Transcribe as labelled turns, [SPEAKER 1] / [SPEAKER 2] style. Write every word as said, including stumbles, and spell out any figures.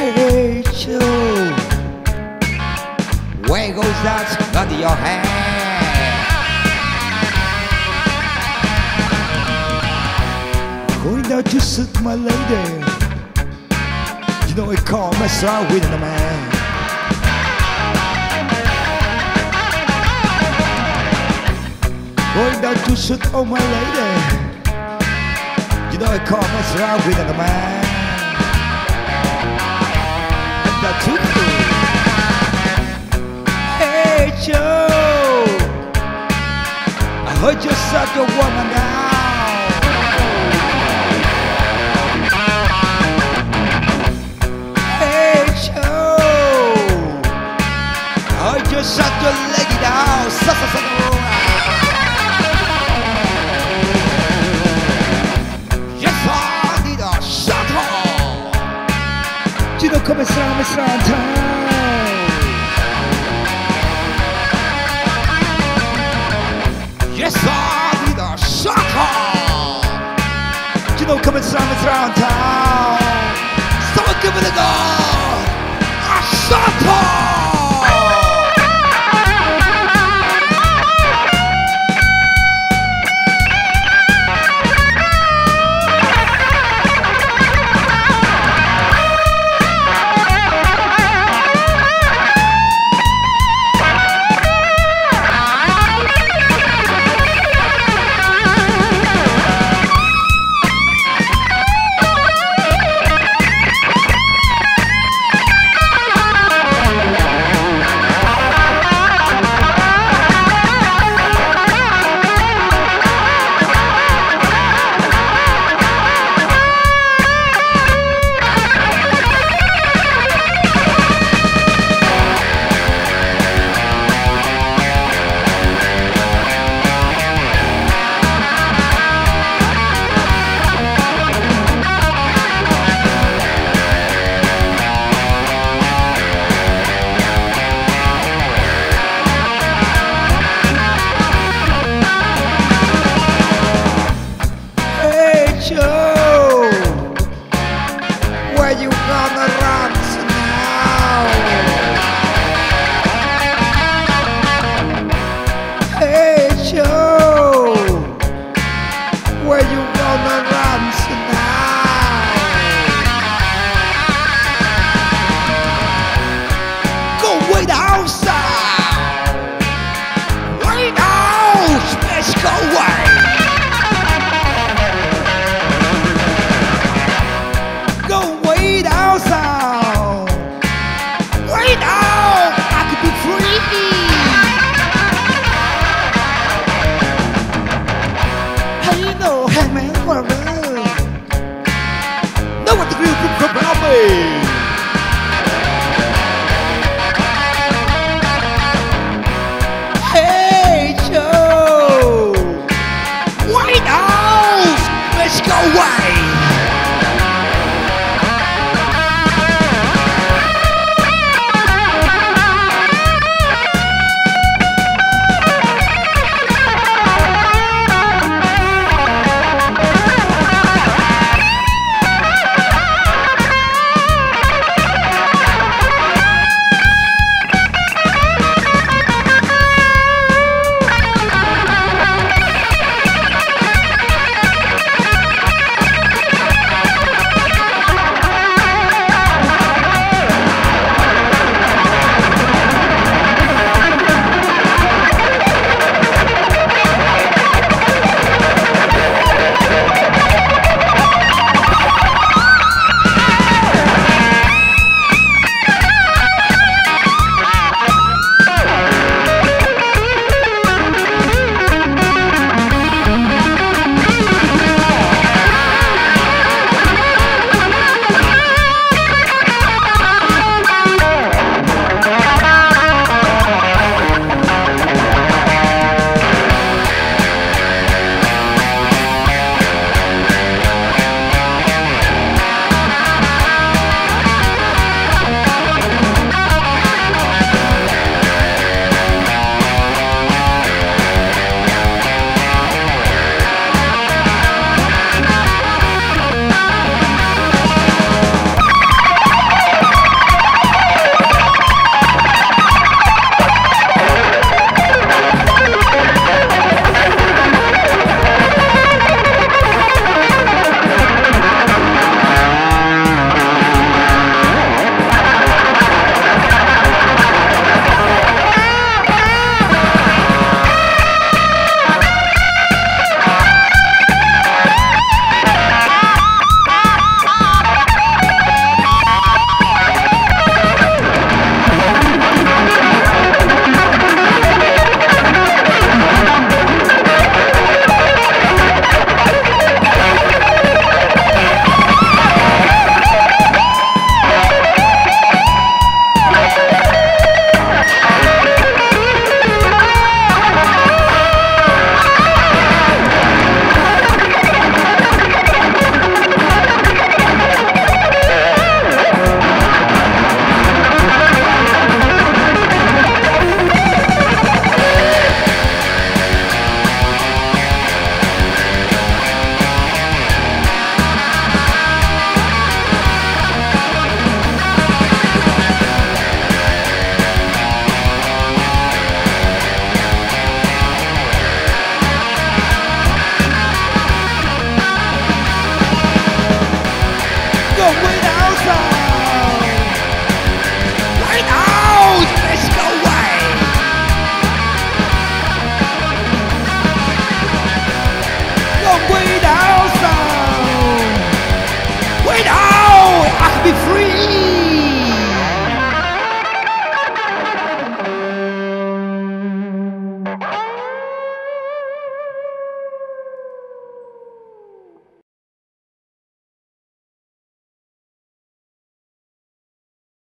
[SPEAKER 1] Hey Joe, where goes that gun in your hand? Going down to suit my lady. You know I can't mess around with a man. Going down to suit on my lady. You know I can't mess around with a man. And that's too cool. Hey Joe, I heard you suck a woman down. Just shut your leg down. Sa, sa, sa, yes, I need a shut off. Tu know come sarà messa in town. Yes, I need a shut off. Tu know come sarà messa in town. Someone give it a go. A shut off. Joe, where you gonna run to now? Hey Joe, where you gonna run to now? Go way down south, way down, let's go away. Know what the real people about me. Hey Joe, White House, let's go away.